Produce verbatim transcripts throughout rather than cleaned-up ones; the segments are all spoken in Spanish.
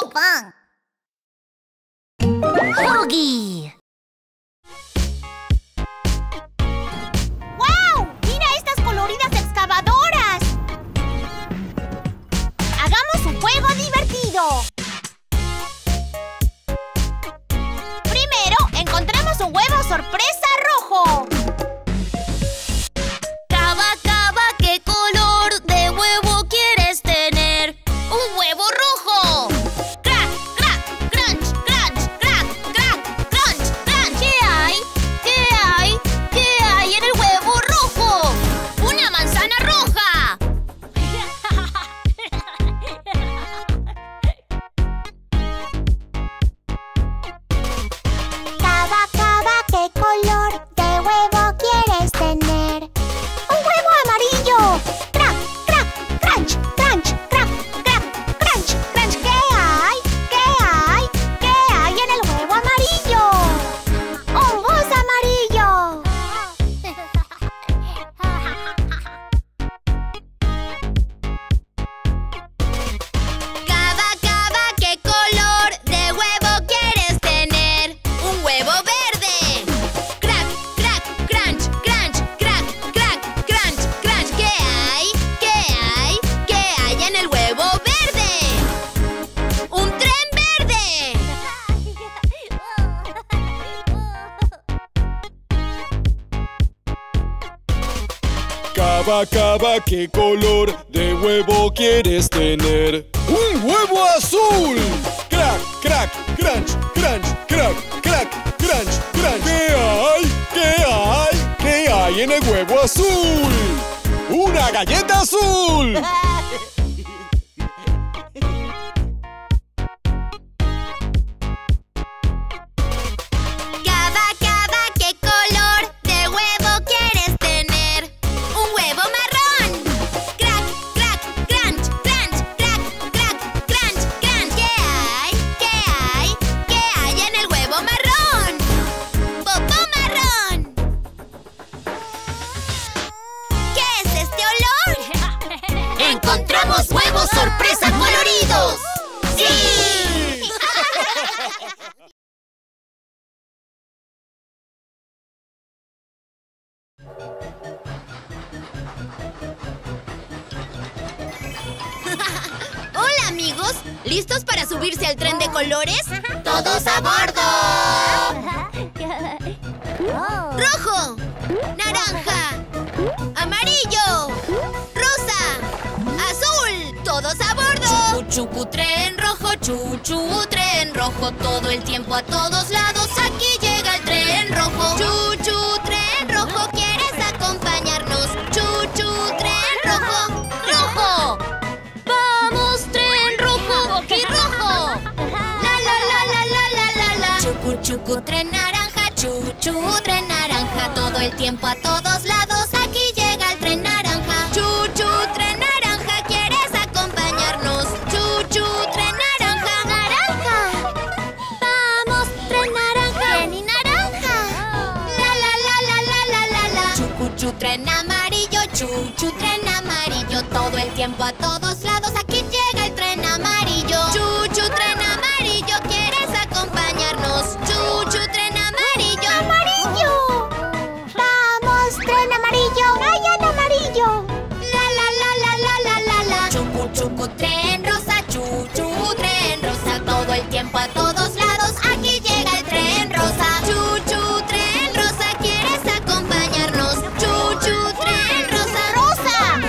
pan. Huggy. ¡Wow! ¡Mira estas coloridas excavadoras! ¡Hagamos un juego divertido! Primero, encontremos un huevo sorpresa rojo. Cava, cava, ¿qué color de huevo quieres tener? ¡Un huevo rojo! ¡Crack, crack, crunch, crunch, crack, crack, crunch, crunch! ¿Qué hay? ¿Qué hay? ¿Qué hay en el huevo rojo? ¡Una manzana roja! Cava, cava, ¿qué color de huevo quieres tener? ¡Un huevo amarillo! ¡Crack, crack, crunch, crunch, crack, crack, crunch, crunch! ¿Qué hay? ¿Qué hay? ¿Qué hay en el huevo amarillo? ¡Un bus amarillo! Cava, cava, ¿qué color de huevo quieres tener? ¡Un huevo verde! ¡Crack, crack, crunch, crunch, crack, crack, crunch, crunch! ¿Qué hay? ¿Qué hay? ¿Qué hay en el huevo verde? ¡Un tren verde! Cava, cava, ¿qué color de huevo quieres tener? ¡Un huevo azul! ¡Crack, crack, crunch, crunch, crack, crack, crunch, crunch! ¿Qué hay? ¿Qué hay? ¿Qué hay en el huevo azul? ¡Una galleta azul! Cava, cava, ¿qué color de huevo quieres tener? ¡Un huevo marrón! ¡Crack, crack, crunch, crunch, crack, crack, crunch, crunch! ¿Qué hay? ¿Qué hay? ¿Qué hay en el huevo marrón? ¡Popó marrón! ¿Qué es este olor? ¡Encontramos huevos sorpresa coloridos! ¡Sí! Hola, amigos. ¿Listos para subirse al tren de colores? ¡Todos a bordo! ¡Rojo! ¡Naranja! ¡Amarillo! ¡Rosa! ¡Azul! ¡Todos a bordo! Chucu, chucu, tren rojo, chuchu, tren rojo. Todo el tiempo a todos lados, aquí llega el tren rojo. Chuchu, tren rojo, ¿quieres acompañarnos? Chuchu, tren rojo, rojo. ¡Vamos, tren rojo! ¡Aquí rojo! ¡La, la, la, la, la, la, la, la! Chucu, chucu, tren naranja, chuchu, tren naranja. Todo el tiempo a todos lados, aquí llega el tren naranja. Chuchu, tren naranja, ¿quieres acompañarnos? Chuchu, tren naranja, naranja. Vamos, tren naranja, tren y naranja. La, la, la, la, la, la, la, la. Chucu, chu, tren amarillo, chuchu, tren amarillo. Todo el tiempo a todos lados, aquí llega el tren amarillo. Chuchu, tren amarillo, ¿quieres acompañarnos? Chuchu, tren amarillo. ¡Amarillo! ¡Vamos, tren amarillo! ¡Vayan amarillo! La, la, la, la, la, la, la, la. Chucu, chucu, tren rosa, chuchu, tren rosa. Todo el tiempo a todos lados, aquí llega el tren rosa. Chuchu, tren rosa, ¿quieres acompañarnos? Chuchu, tren rosa. ¡Rosa!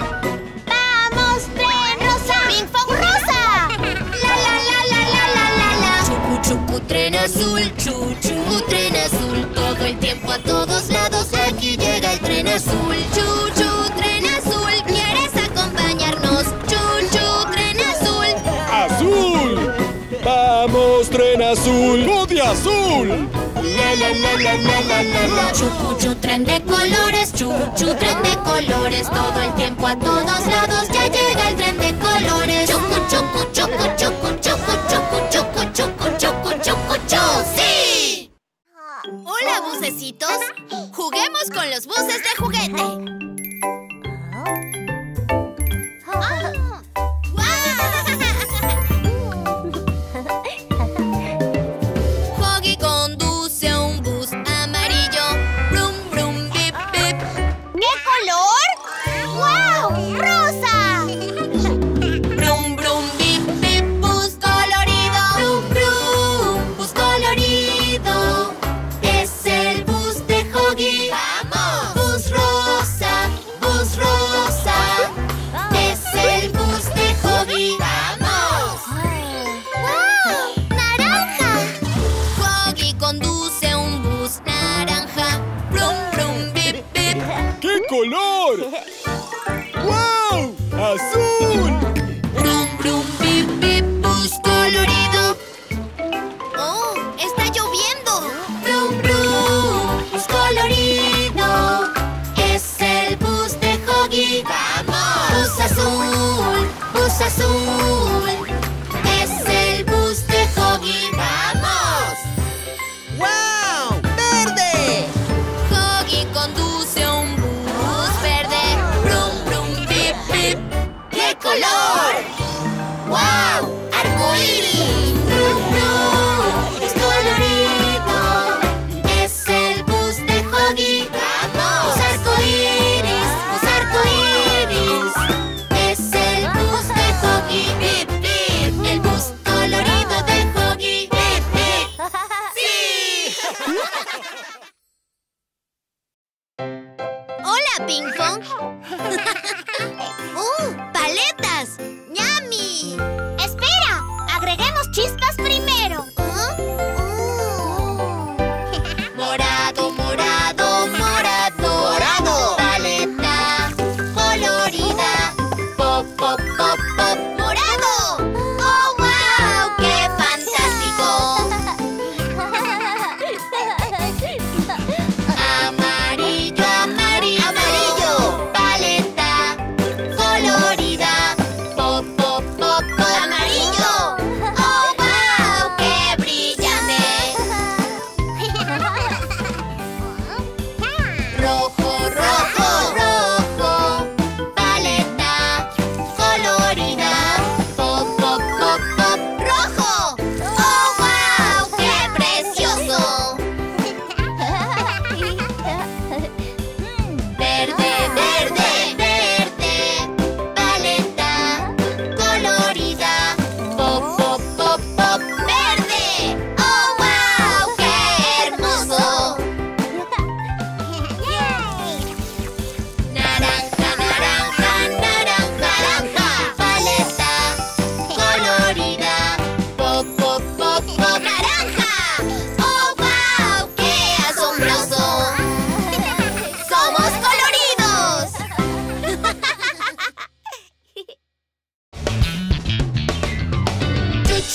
¡Vamos, tren rosa! ¡Ping pong rosa! La, la, la, la, la, la, la, la. Chucu, chucu, tren azul, chuchu, tren azul. Todo el tiempo a todos lados, aquí llega el tren azul. Chuchu, tren azul, ¿quieres acompañarnos? Chuchu, tren azul. ¡Azul! ¡Vamos, tren azul! ¡Body azul! ¡La, la, la, la, la, la, la, la! Chucu, chu, tren de colores, chuchu, tren de colores. Todo el tiempo a todos lados, ya llega el tren de colores. Chucu, chucu, chucu, chucu, chucu, chucu, chucu, chucu, chucu, chucu, chu. ¡Sí! Hola, bucecitos. Juguemos con los buses de juguete.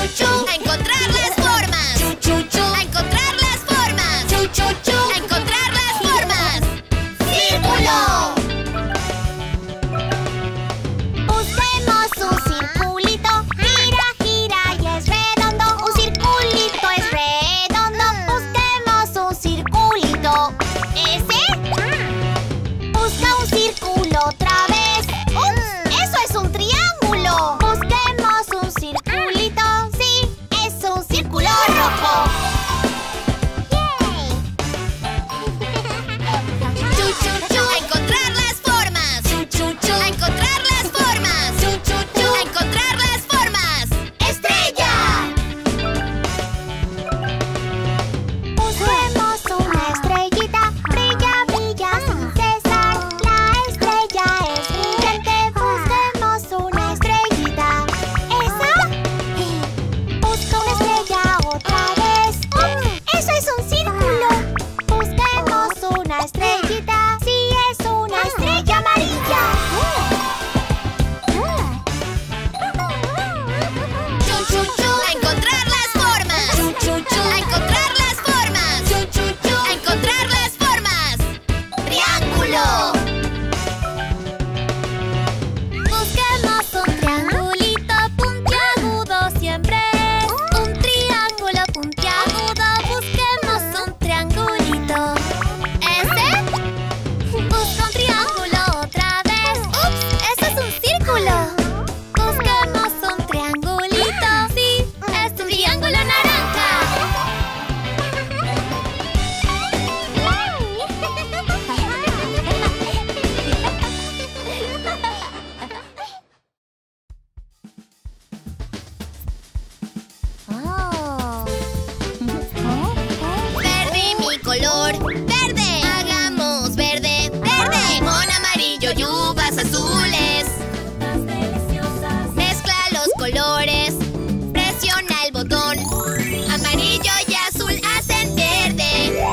chu, chu. A encontrar las formas. Chu, chu, chu. A encontrar las formas. Chu, chu, chu. A encontrar las formas. ¡Círculo! Busquemos un circulito. Gira, gira y es redondo. Un circulito es redondo. Busquemos un circulito. ¿Ese? Busca un círculo otra vez. ¡Ups! ¡Eso es un triángulo! Busquemos un circulito. Sí, es un círculo rojo. Chu, chu, chu. A encontrar las formas. Chu, chu, chu. A encontrar las formas. Chu, chu, chu. A encontrar las formas. ¡Estrella! Busquemos una estrellita. Brilla, brilla sin cesar. La estrella es brillante. Busquemos una estrellita. ¿Esa? Busca una estrella otra vez. ¡Ups! ¡Eso es un círculo! Busquemos una estrellita. Sí, es una estrella amarilla. Chu, chu, chu. A encontrar las formas. Chu, chu, chu. A encontrar las formas. Chu, chu, chu. A encontrar las formas. ¡Triángulo! Busquemos un triangulito puntiagudo siempre es un triángulo puntiagudo. Busquemos un triangulito. ¿Ese? Busca un triángulo otra vez. ¡Ups! ¡Eso es un círculo! Busquemos un triangulito. Sí, es un triángulo naranja. Verde mi color. ¡Verde! Hagamos verde. ¡Verde! Limón amarillo y uvas azules. Mezcla los colores. Presiona el botón. Amarillo y azul hacen verde.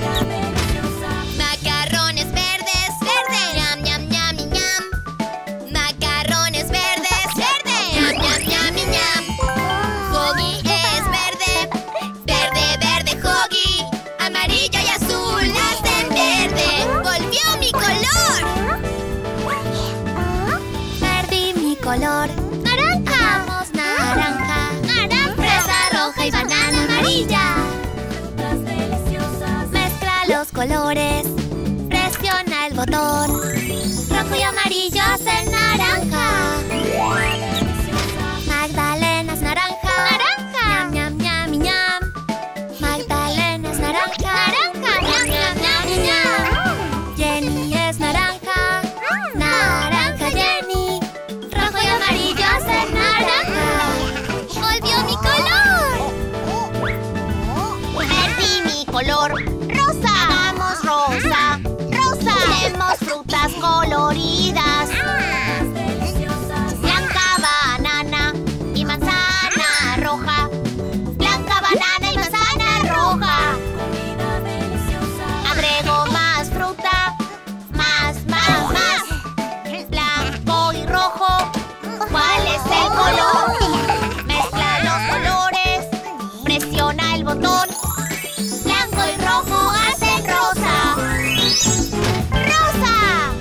Macarrones verdes. ¡Verde! Ñam, ñam, ñam, y ñam. Macarrones verdes. ¡Verde! Ñam, ñam, ñam, y ñam. Hoggy es verde. Verde, verde, Hoggy. Amarillo y azul hacen verde. ¡Volvió mi color! Verde mi color. Naranja. Hagamos naranja. Naranja. Fresa roja y banana amarilla. Mezcla los colores. Presiona el botón. Rojo y amarillo hacen naranja. Magdalenas naranja. Naranja. Ñam, ñam, ñam, y ñam. Magdalenas naranja. Naranja. Ñam, ñam, ñam, y ñam. Jenny es naranja. Naranja Jenny. Rojo y amarillo hacen naranja. ¡Volvió mi color! Verde mi color. Rosa. Hagamos rosa. Rosa. Tenemos frutas coloridas. Blanca, banana y manzana roja. Blanca, banana y manzana roja. Agrego más fruta. Más, más, más. Blanco y rojo. ¿Cuál es el color? Mezcla los colores. Presiona el botón. Blanco y rojo hacen rosa. ¡Rosa!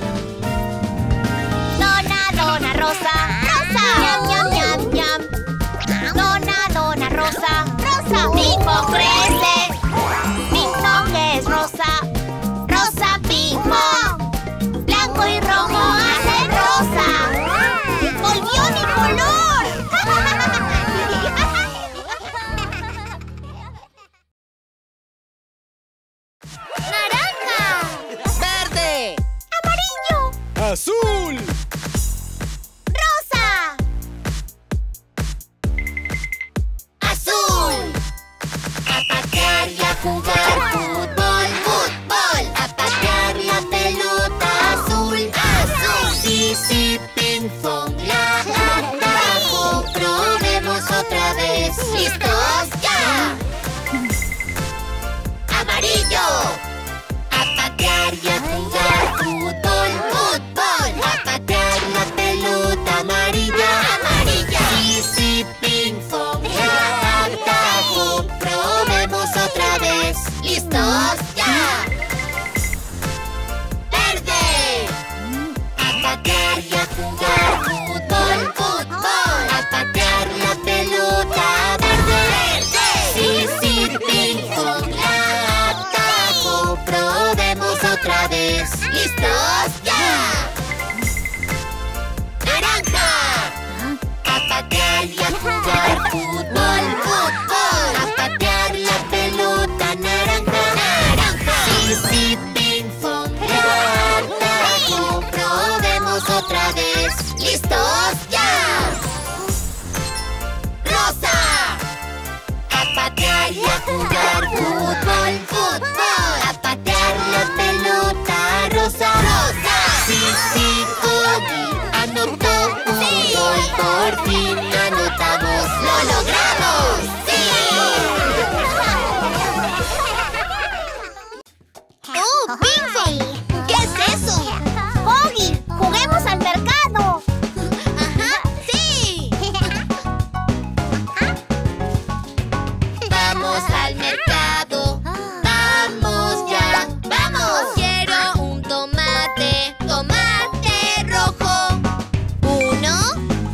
Dona, dona, rosa. ¡Rosa! Ñam, ñam, ñam, ñam. Dona, dona, rosa. ¡Rosa! Ping pong crece. Ping pong es rosa. Rosa, ping pong. Blanco y rojo hacen rosa. ¡Volvió mi color! ¡Naranja! Verde. ¡Amarillo! ¡Azul! ¡Rosa! ¡Azul! A patear y a jugar fútbol. ¡Fútbol! A patear la pelota. Azul. ¡Azul! Sí, sí, ping pong. La atajo. Probemos otra vez. ¿Listos? ¡Ya! Amarillo. A patear y a jugar fútbol. Fútbol. A patear la pelota amarilla. Amarilla. Sí, sí, ping pong. ¡Listos ya! ¡Verde! A patear y a jugar fútbol, fútbol. A patear la pelota verde, verde. Sí, sí, ping pong, la atajo. Probemos otra vez. ¡Listos ya! ¡Naranja! A patear y a jugar fútbol, fútbol. A patear la pelota naranja, naranja. Sí, sí, ping pong, la atajo. Probemos otra vez. ¡Listos ya! ¡Rosa! A patear y a jugar fútbol, fútbol. A patear la pelota rosa, rosa. Sí, sí, Oggy anotó un Sí. gol. Por fin anotamos. ¡Lo logramos! ¡Sí! ¡Oh, ping pong! ¿Qué es eso? Oggy, juguemos al mercado. ¡Ajá! ¡Sí! Vamos al mercado. Vamos ya. ¡Vamos! Quiero un tomate, tomate rojo. Uno,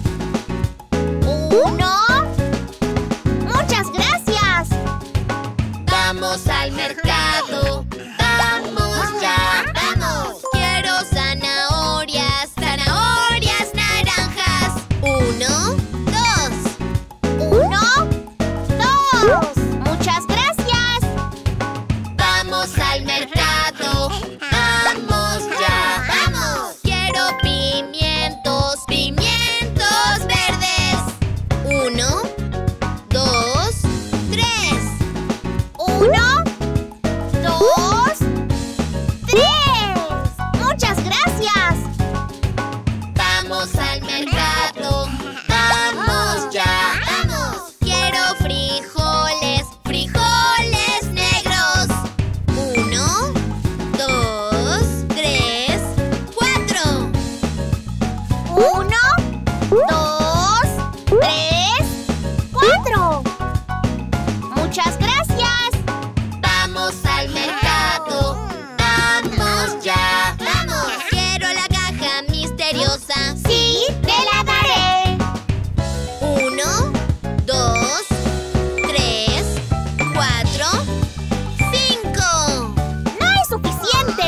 Uno. Muchas gracias. Vamos al mercado. Vamos ya. vamos. Quiero zanahorias, zanahorias naranjas. Uno, dos. Uno, dos. Muchas gracias. Vamos al mercado. Vamos ya. ¡Vamos! Quiero pimientos, pimientos verdes. Uno, dos, tres. Uno, dos, tres. Muchas gracias. Vamos al mercado. Vamos ya. ¡Vamos! Quiero frijoles, frijoles negros. Uno, dos, tres, cuatro. Uno, dos, tres, cuatro. Muchas gracias. Vamos al mercado. Vamos ya. ¡Vamos! Quiero la caja misteriosa. Sí, te la daré. Uno, dos, tres, cuatro, cinco. No es suficiente.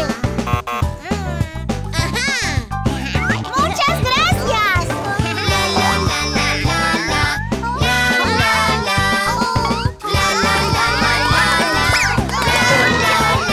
¡Ajá! Muchas gracias. La la la la la la. La la la. La la la la la la. La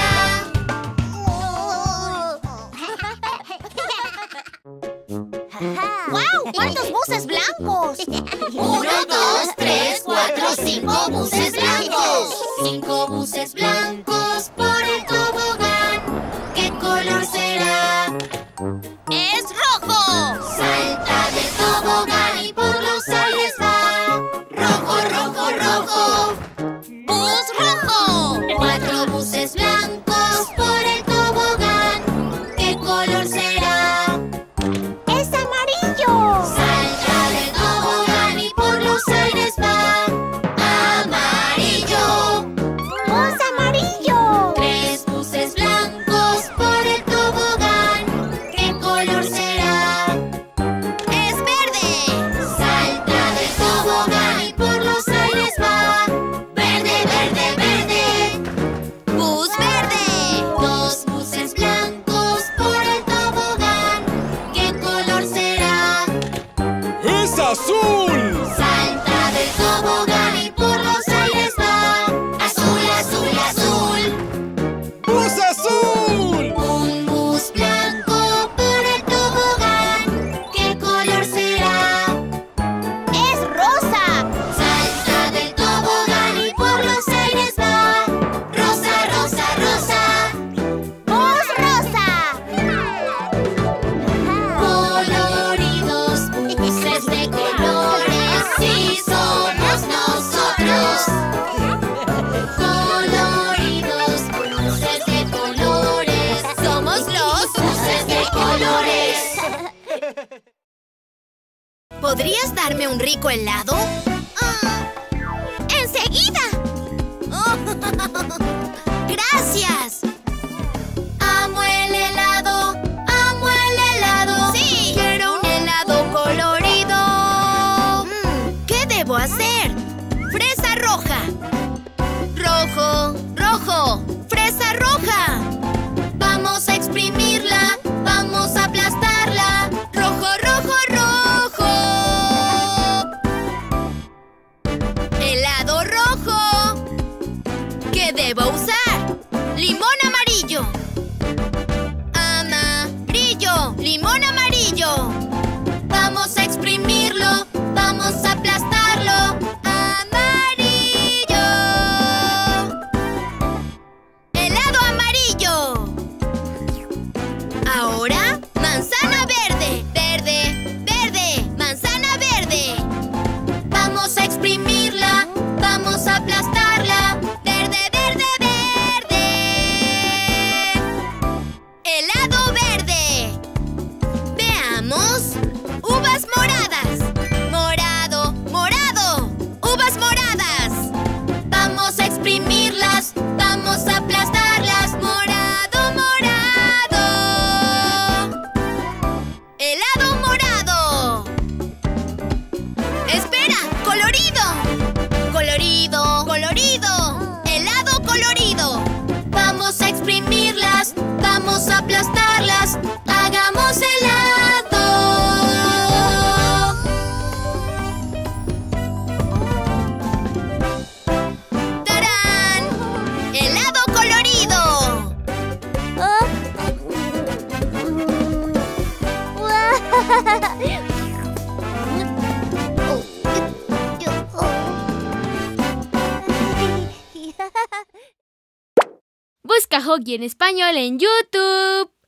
¡Wow! ¡Cuántos buses blancos! Uno, dos, tres, cuatro, cinco buses blancos. Cinco buses blancos por el tobogán. ¿Qué color será? ¡Es rojo! Salta del tobogán y por los aires va. Rojo, rojo, rojo. ¡Bus rojo! Cuatro buses blancos por el tobogán. ¿Qué color será? ¡Es amarillo! Salta del tobogán y por los aires va. Amarillo. ¡Bus amarillo! Tres buses blancos por el tobogán. ¿Qué color será? ¡Es verde! Salta del tobogán y por los aires va. Verde, verde, verde. ¡Bus verde! Dos buses blancos por el tobogán. ¿Qué color será? ¡Es azul! Salta del tobogán y por los aires va. Azul, azul, azul. ¡Bus azul! Un bus blanco por el tobogán. ¿Qué color será? ¡Es rosa! Salta del tobogán y por los aires va. Rosa, rosa, rosa. ¡Bus rosa! Coloridos buses de colores. Sí, somos nosotros. Coloridos buses de colores. ¡Somos los! Buses de colores. ¿Podrías darme un rico helado? Ah, ¡enseguida! Oh, ¡gracias! Fresa roja. Rojo, rojo. Fresa roja. Vamos a exprimirla. Vamos a aplastarla. Rojo, rojo, rojo. Helado rojo. ¿Qué debo usar? Limón amarillo. Amarillo. Limón amarillo. Vamos a exprimirlo. Vamos a aplastarlo. Amarillo. Helado amarillo. Ahora, manzana verde. Verde, verde. Manzana verde. Vamos a exprimirla. Vamos a aplastarla. Verde, verde, verde. Helado verde. Veamos. Uvas moradas. Morado, morado. Uvas moradas. Vamos a exprimirlas. Vamos a aplastarlas. Morado, morado. Helado morado. Espera, colorido. Colorido, colorido. Helado colorido. Vamos a exprimirlas. Vamos a aplastarlas. Hagamos helado. ¡Tarán! ¡Helado colorido! Busca Hoggy en español en YouTube.